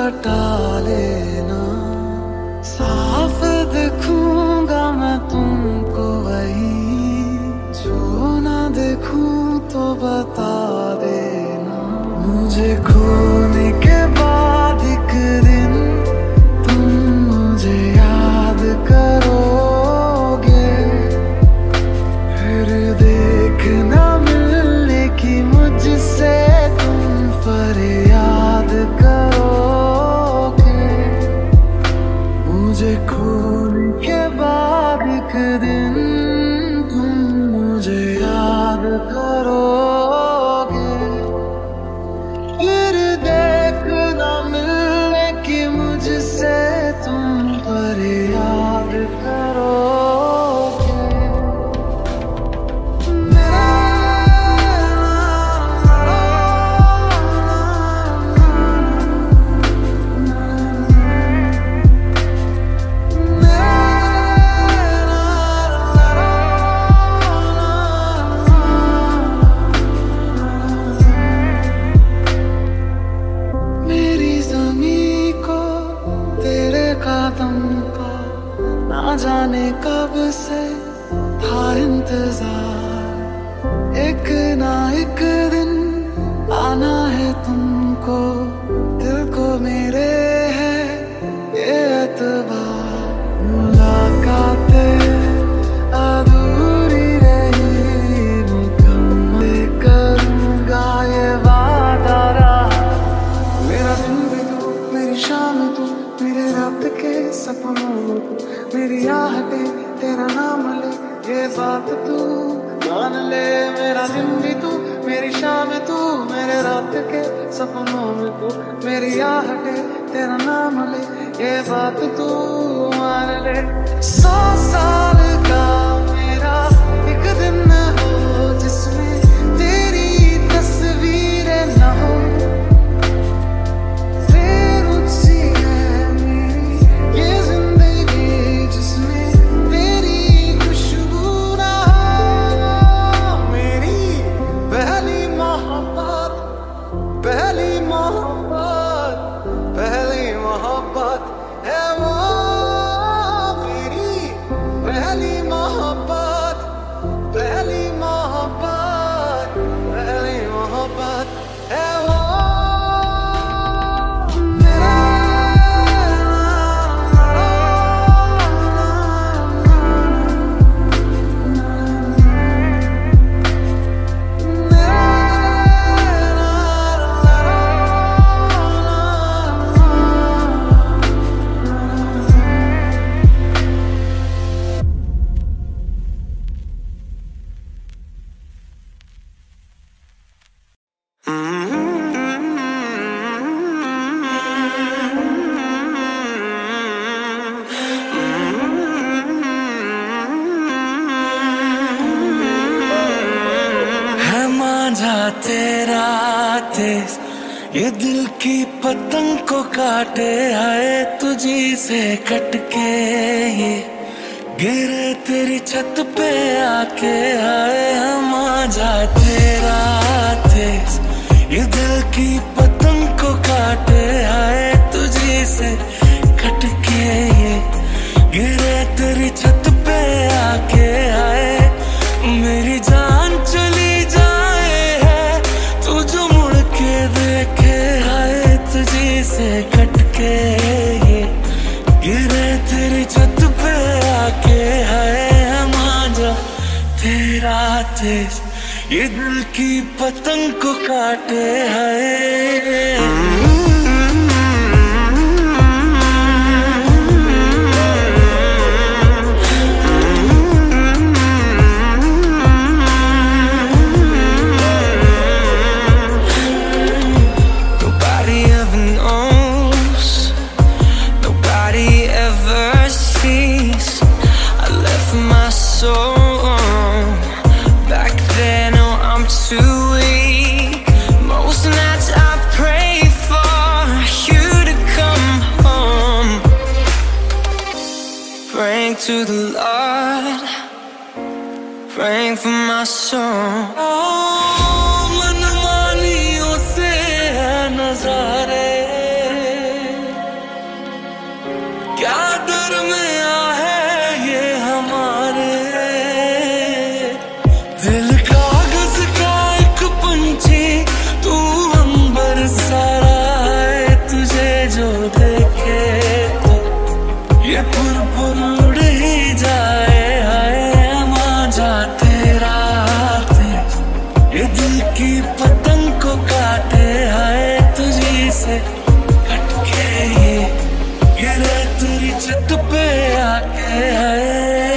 हटा लेना। साफ दिखूंगा मैं तुमको वही, जो ना देखूं तो बता देना। मुझे खोने के बाद एक दिन तुम मुझे याद करोगे, फिर देखना मिलने की मुझसे तुम फरियाद करोगे। मुझे खोने के बाद एक दिन तुम मुझे याद करोगे, फिर देखना मिलने की मुझसे तुम फरियाद करोगे। ना जाने कब से था इंतजार, एक ना एक दिन आना है तुमको, दिल को मेरे है ये एतबार। मुलाकातें अधूरी रही, मुकम्मल करूंगा ये वादा रहा। मेरा दिन भी तू, मेरी शाम तू, मेरे रात के सपनों में तू, मेरी आहटें तेरा नाम ले, ये बात तू मान ले। मेरा दिन भी तू, मेरी शाम तू, मेरे रात के सपनों में तू, मेरी आहटें तेरा नाम ले, ये बात तू मान ले। 100 साल का मेरा एक दिन हो जिसमें तेरी तस्वीरें न हो, पहली मोहब्बत है वो मेरी, पहली मोहब्बत, पहली मोहब्बत, पहली मोहब्बत है वो। तेरा तेज ये दिल की पतंग को काटे, आए तुझी से कटके ये गिरे तेरी छत पे आके, आए हम आजा। तेरा तेज ये दिल की पतंग को काटे, आए तुझी से कटके ये गिरे तेरी छत पे आके, आए मेरी जान चली जाए है तू जो मुड़ के देखे, आए तुझी से कटके ये गिरे तेरी छत पे आके, आए हम आजा। तेरा तेज ये दिल की पतंग को काटे, आए to the Lord, praying for my soul. मनमानियों से है नजारे, जो देखे तो ये पुर उड़ ही जाए। हाय मांझा तेरा तेज ये दिल की पतंग को काटे। हाय तुझी से कटके ये गिरे तेरी छत पे आके। हाय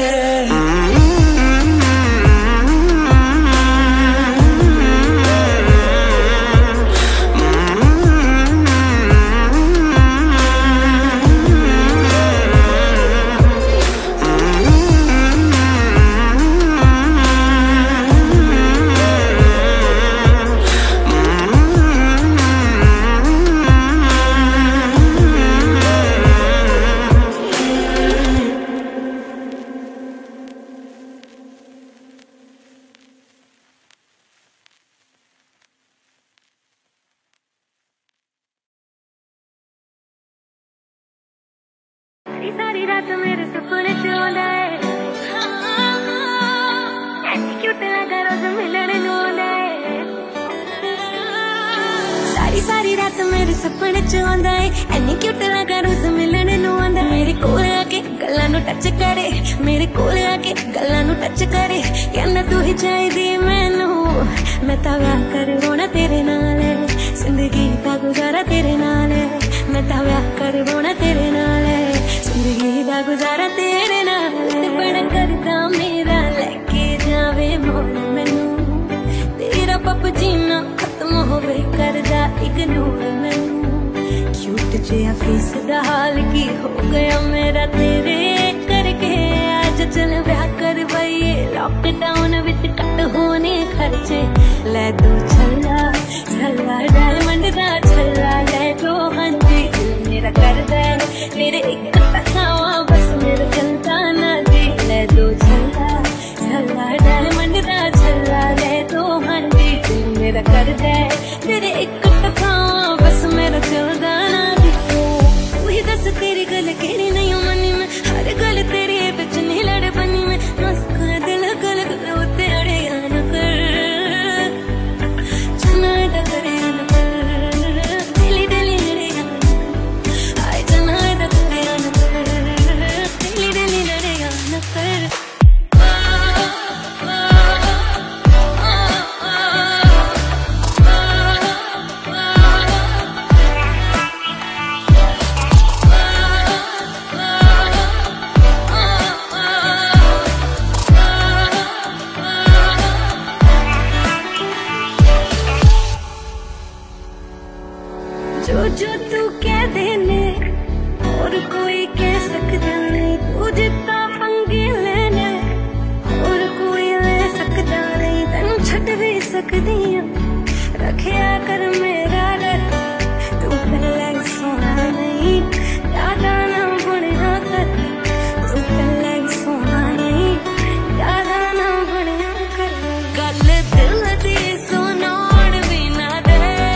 सारी रात मेरे सपने च आंदा है, ऐसी क्यूट लगा रोज मिलने नूं आंदा है। सारी रात मेरे सपने च आंदा है, ऐनी क्यूट लगा रोज मिलने नूं आंदा है। मेरे कोल आके गल्लां नूं टच करे, मेरे कोल आके गल्लां नूं टच करे। कहंदा तू ही चाहिदी मैनू, मैं तां व्याह करवाउणा तेरे नाल, जिंदगी दा गुजारा तेरे नाल। मैं तां व्याह करवाउणा तेरे नाल, जिंदगी दा गुजारा तेरे नाल। बड़ा करदा मेरा लेके जावे मोड़ मैनू, तेरा पप जीना खत्म होवे करदा इग्नोर मैनू। क्यूट जिहा फेस दा हाल की हो गया मेरा तेरे करके। आज चल ब्याह करवाइए, लॉकडाउन विच कट होने खर्चे। ले दो छल्ला छल्ला डायमंड दा छल्ला, ले दो हांजी दिल मेरा करदा मेरे एक तखावा बस मेरा चलता ना जी। ले दो छल्ला छल्ला डायमंड दा छल्ला, ले दो हांजी दिल मेरा करदा मेरे एक तखावा बस मेरा चलता ना जी। वही दस तेरी गल केड़ी नहीं मनी में, हर गल तेरी बिच नहीं लड़ बनी में। मस्का दिल गल उते अड़े न कर, चना दा करे न कर, दिली दिली लड़े आए चना दा करे न कर, दिली दिली लड़े न कर। जो तू कह देने और कोई कह सकता नहीं, तू जितना पंगे लेने और कोई ले सकता नहीं। तेनू छड़ भी सकदी हां, रखिया कर मेरा डर। तू कल्ला सोना नहीं, ज्यादा ना बनिया कर। तू कल्ला सोना नहीं, ज्यादा ना बनिया कर। गल दिल दी सुनाउण भी ना दे,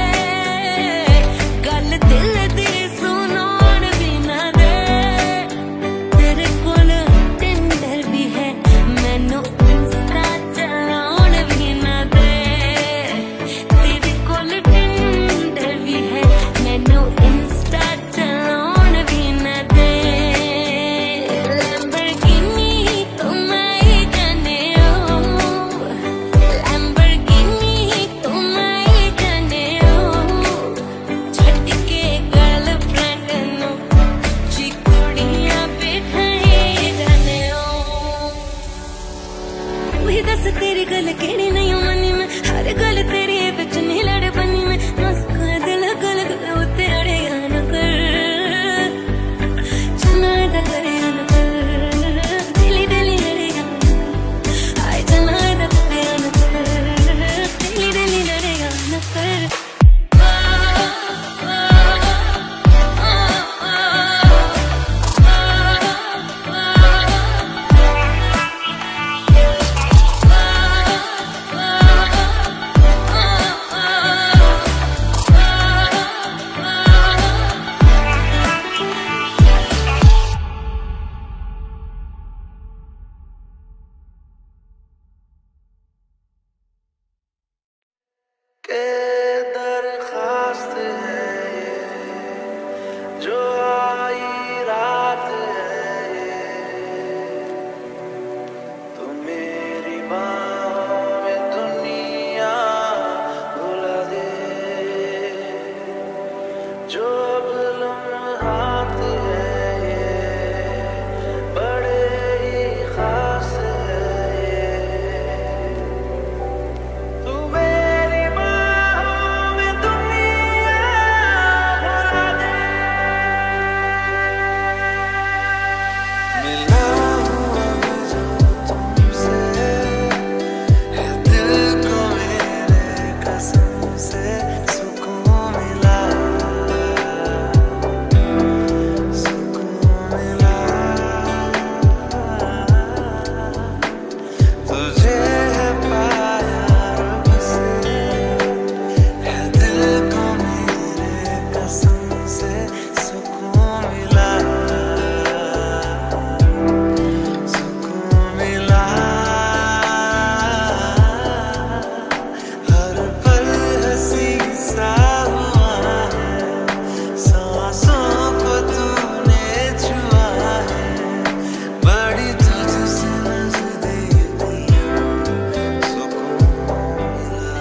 गल दिल दी सुनाउण भी ना दे। तेरे कोल टिंडर भी है, मैनू इंस्टा चलाउण भी ना दे। तेरे कोल टिंडर जो आई रात है तो मेरी बाहों में दुनिया भुला दे, जो अब लम्हात है ये बड़े ही खास है ये, तू मेरी बाहों में दुनिया भुला दे। मिला हूँ अब जो तुमसे, है दिल को मेरे कसम से सुकून मिला, सुकून मिला। तुझे है पाया रब से, है दिल को मेरे कसम से सुकून मिला, सुकून मिला। हर पल हंसी सा हुआ है, सांसों को तूने छुआ है, बड़ी तुझसे नजदीकियां, सुकून मिला,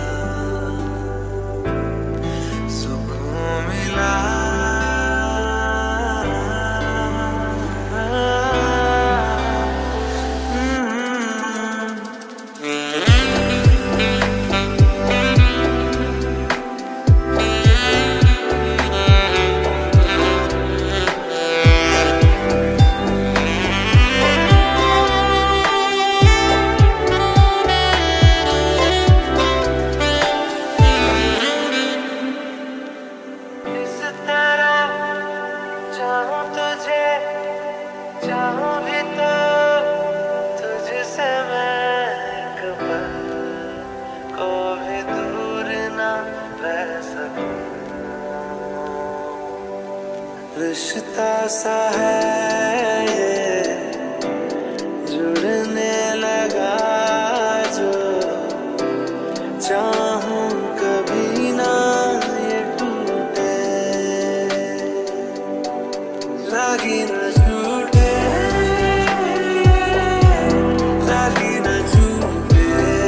सुकून मिला। इस तरह चाहूं तुझे, चाहूं भी तो तुझसे मैं एक पल को भी दूर ना रह सकूं। रिश्ता सा है ये जुड़ने लगा जो, चाहूं कभी ना ये टूटे, लागी न छूटे, लागी न छूटे,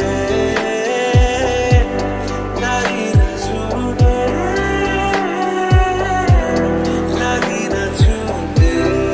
लागी न छूटे, लागी न छूटे।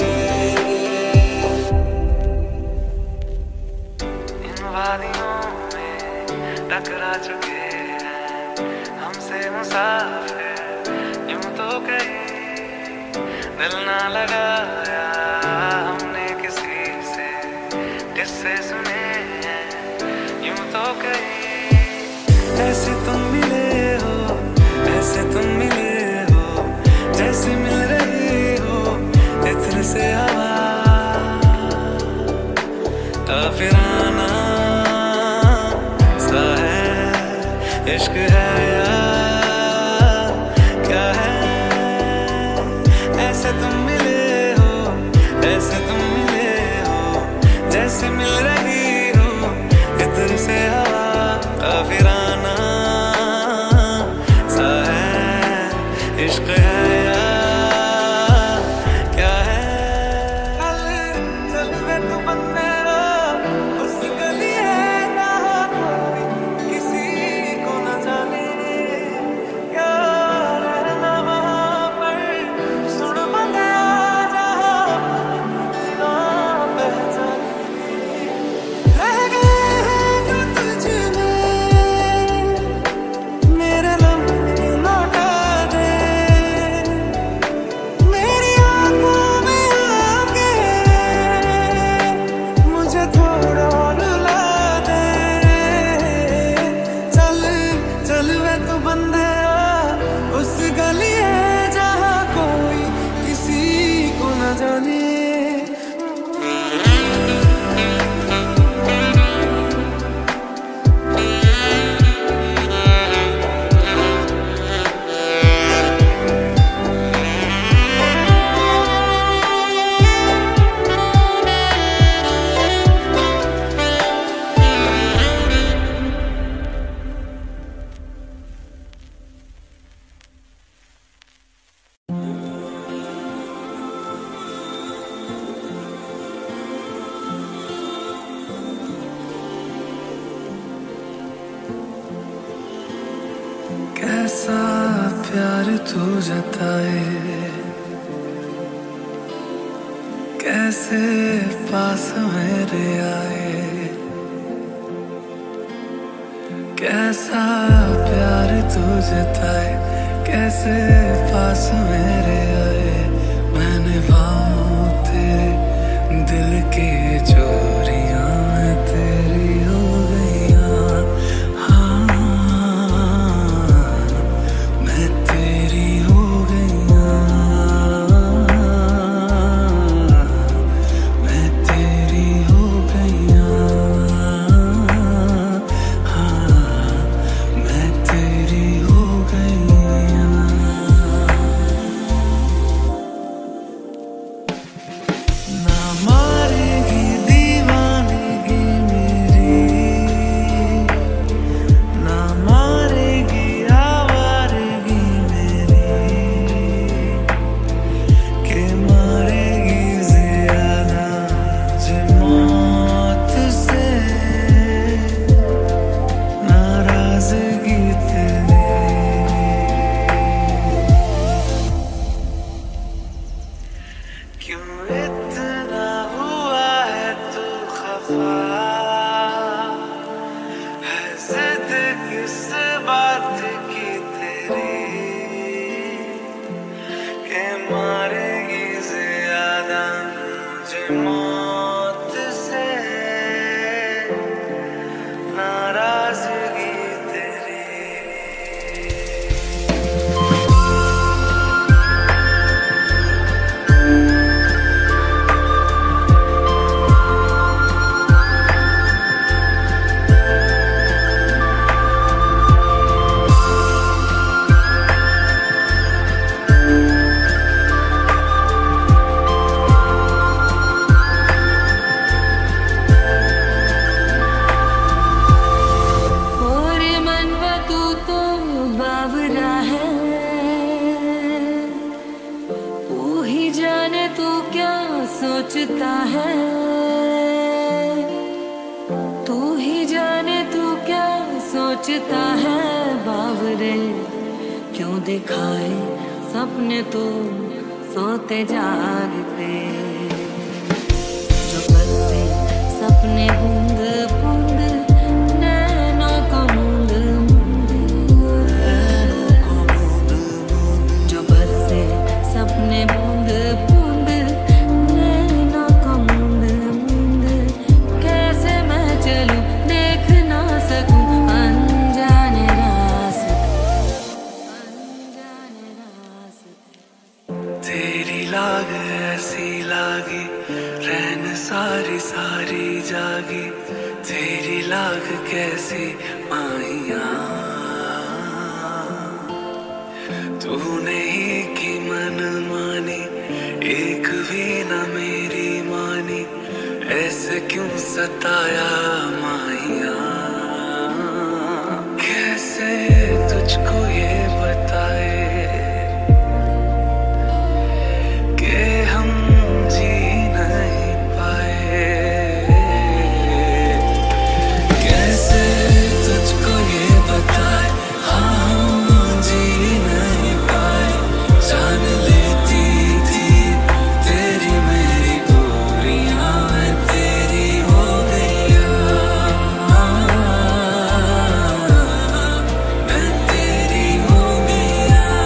इन वादियों में टकरा चुके हैं हमसे मुसाफिर, यूं तो कहीं दिल ना लगाया हमने किसी से, किससे सुने हैं यूं तो कहीं। ऐसे तुम मिले हो, ऐसे तुम मिले हो, जैसे मिल रही हो इत्र से हवा, काफिराना सा है इश्क है या क्या है। ऐसे तुम मिले हो, ऐसे तुम मिले हो, जैसे मिल रही हो इत्र से हवा, काफिराना सा है इश्क है या क्या है। चल वे तू बनने उस गली है ना कोई किसी को न जाने, क्या रहना वहाँ पर सुन बंदा तू जताए, कैसे पास मेरे आए, कैसा प्यार तू जताए, कैसे पास मेरे आए। मैंने भाव तेरे दिल के चोरियां तेरी हो गईयां, हाँ मैं तेरी हो गईयां, मैं तेरी हो गईयां, हाँ मैं तेरी हो गईयां। ना मारेगी दीवानगी मेरी, ना मारेगी आवारगी मेरी, के मारेगी ज्यादा जे मौत से नाराजगी तेरी। क्यों इतना हुआ है तू खफा, है जिद किस बात की तेरी, के मारेगी ज्यादा मुझे मौत से नाराजगी तेरी। और मनवा तू तो बावरा है, तू ही जाने तू क्या सोचता है, तू ही जाने तू क्या सोचता है। बावरे क्यों दिखाए सपने तो सोते जागते, जो बरसे सपने बूंद बूंद नैनों को मूंद मूंद, जो बरसे सपने बूंद बूंद नैनों को मूंद मूंद, कैसे मैं चलूं देख ना सकूं अनजाने रास्ते, अनजाने रास्ते। तेरी लाग ऐसी लागी रैन सारी सारी जागी, तेरी लाग कैसी माहिया, तूने ही की मन मानी एक भी न मेरी मानी, ऐसे क्यों सताया माहिया। कैसे तुझको ये बताए कि हम जी नहीं पाए, कैसे तुझको ये बताए हाँ हम जी नहीं पाए। जान लेती थी तेरी मेरी दूरियां, मैं तेरी हो गईयां, मैं तेरी हो गईयां।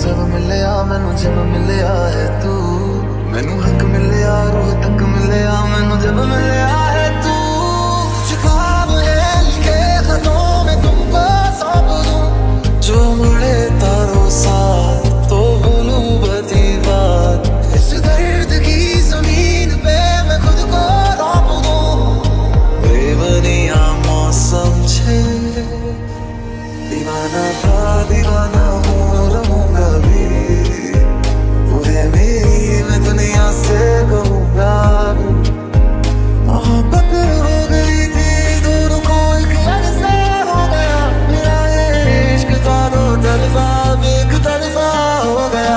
सब मिलया मैनू जब मिलया है तू, मैनू हक मिलया रूह तक मिलया मैनू जब मिलया है तू। ख्वाब है लिखे खतों में तुमको सौंप दूं, जो मुड़े तारों साथ तो भूलूं बदी बात। इस दर्द की जमीन पे मैं खुद को रौंप दूं, बेबनिया मौसम छे। दीवाना था दीवाना हूँ रहूंगा भी, तूने मेरी मैं दुनिया से कहूँगा। मोहब्बत हो गई थी दोनों को एक अरसा हो गया, मेरा ये इश्क था दो तरफा एक तरफा हो गया।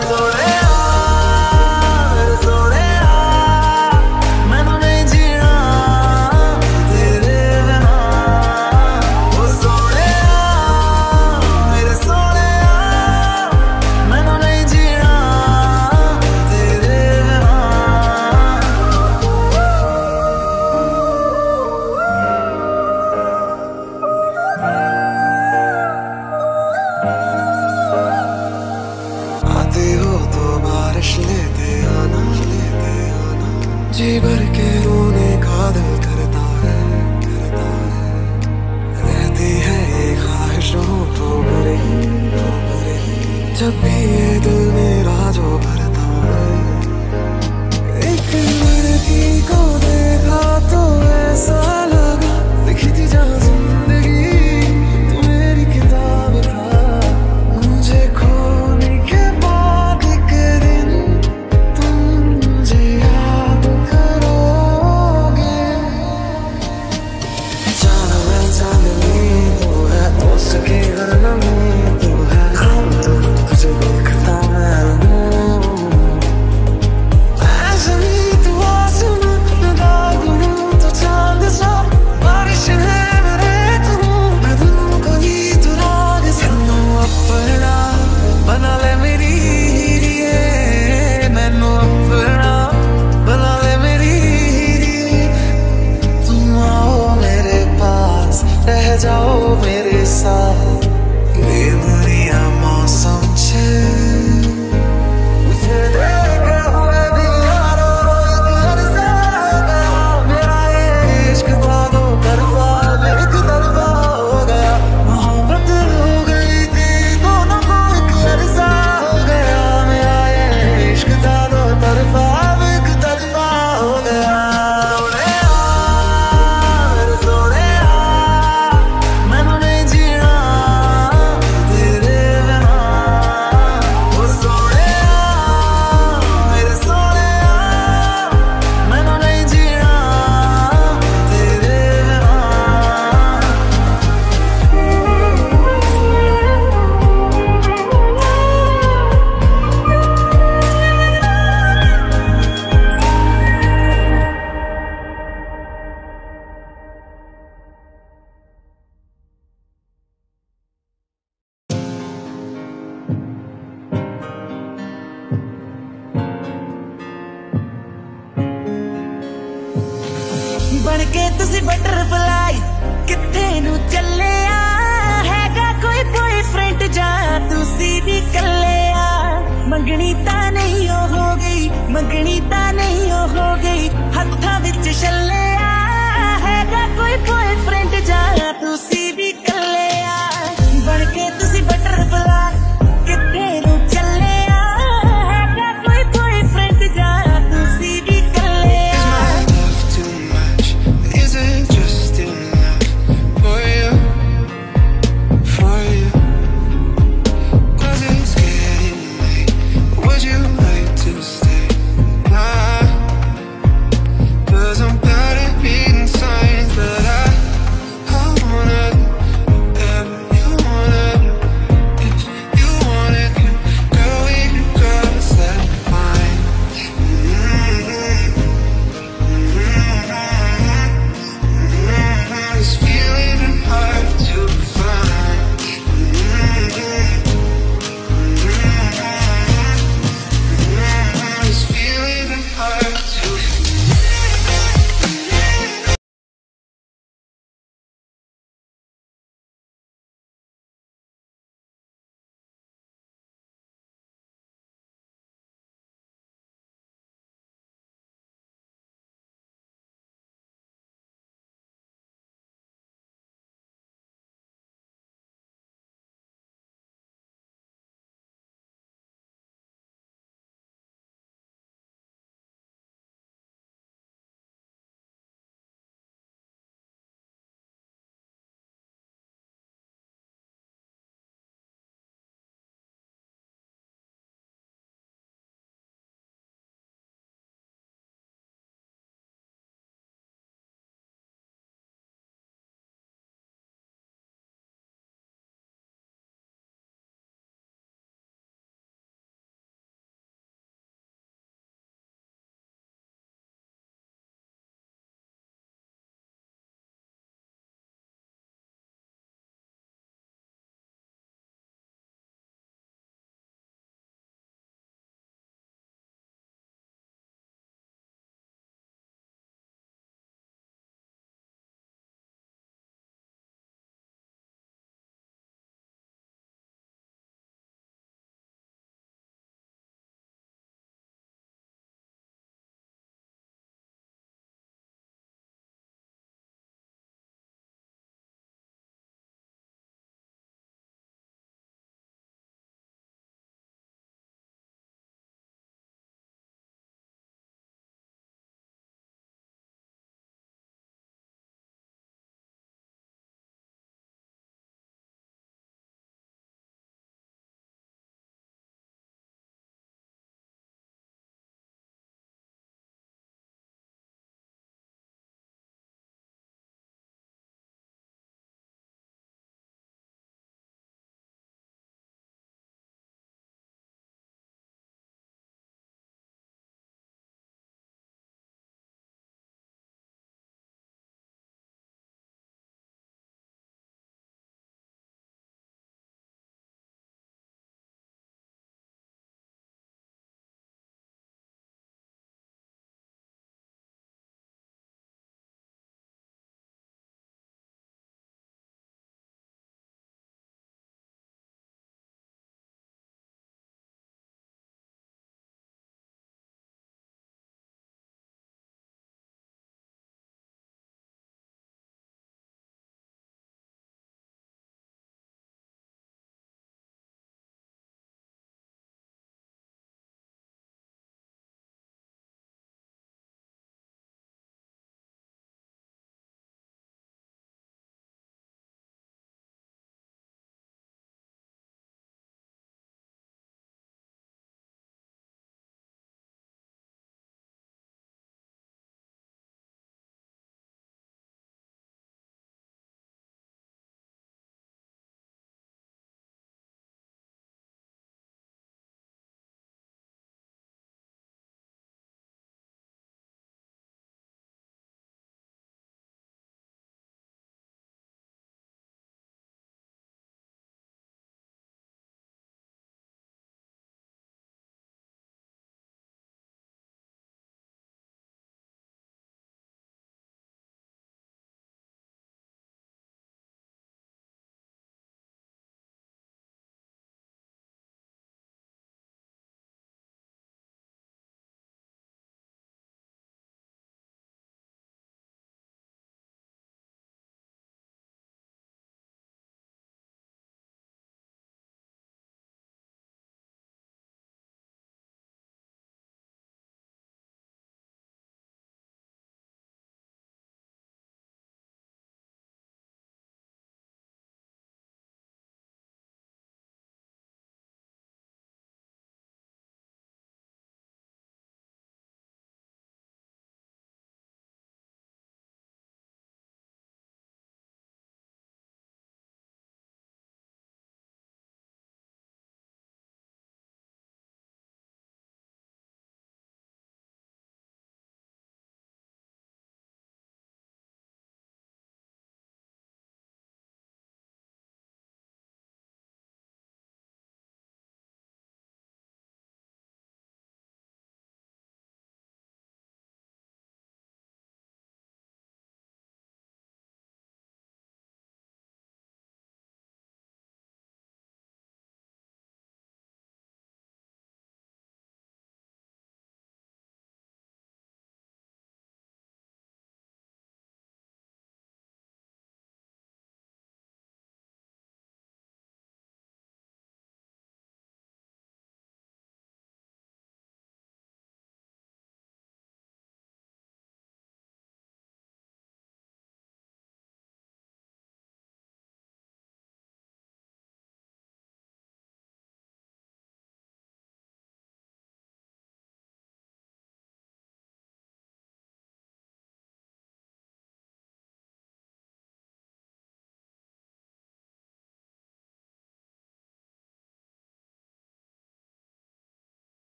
मैनू नहीं जीना तेरे बिना, ओ सोनिया मेरे सोनिया, मैनू नहीं जीना तेरे बिना। आते हो तो बारिश लेते आना, लेते आना। जी भर के रोने का दिल करता है, करता है। रहती है ये ख्वाहिश हो तो भरे ही, तो भरे ही। जब भी ये दिल मेरा जो भरता है। एक लड़की को देखा तो ऐसा लगा, लिखी थी जहाँ जिंदगी तू मेरी किताब था। मुझे खोने के बाद एक दिन तुम मुझे याद करोगे। जान मैं चांदनी तू है, उसकी हर नमी तू है। ख्वाब तो तुझे देखता मैं हूँ, ऐसी तू आसमां मैं दाग हूँ तो चांद सा। बारिश है मेरे तू, मैं दिल को गीत राग सनू अपना बना ले मेरी हीरिए, मैनू अपना बना ले मेरी हीरिए। तुम आओ मेरे पास रह जाओ मेरे साथ, बेबनिया मौसम छे। मुझे देखा हुए भी यारो एक अरसा हो गया, मेरा ये इश्क था दो तरफा एक तरफा हो गया। मोहब्बत हो गई थी दोनों को एक अरसा हो गया, मेरा ये इश्क था दो तरफा एक तरफा हो गया। मेरे सोनिया मैनू नहीं जीना तेरे बिना, ओ सोनिया मेरे सोनिया, मैनू नहीं जीना तेरे बिना। बन के तुसी बटरफ्लाई किथे नू चले आ, हैगा कोई बॉयफ्रेंड जा तुसी भी कले आ। मंगनी ता नहीं हो गई, मंगनी ता नहीं हो गई, हत्था विच छले आ, हैगा कोई बॉयफ्रेंड जा तुसी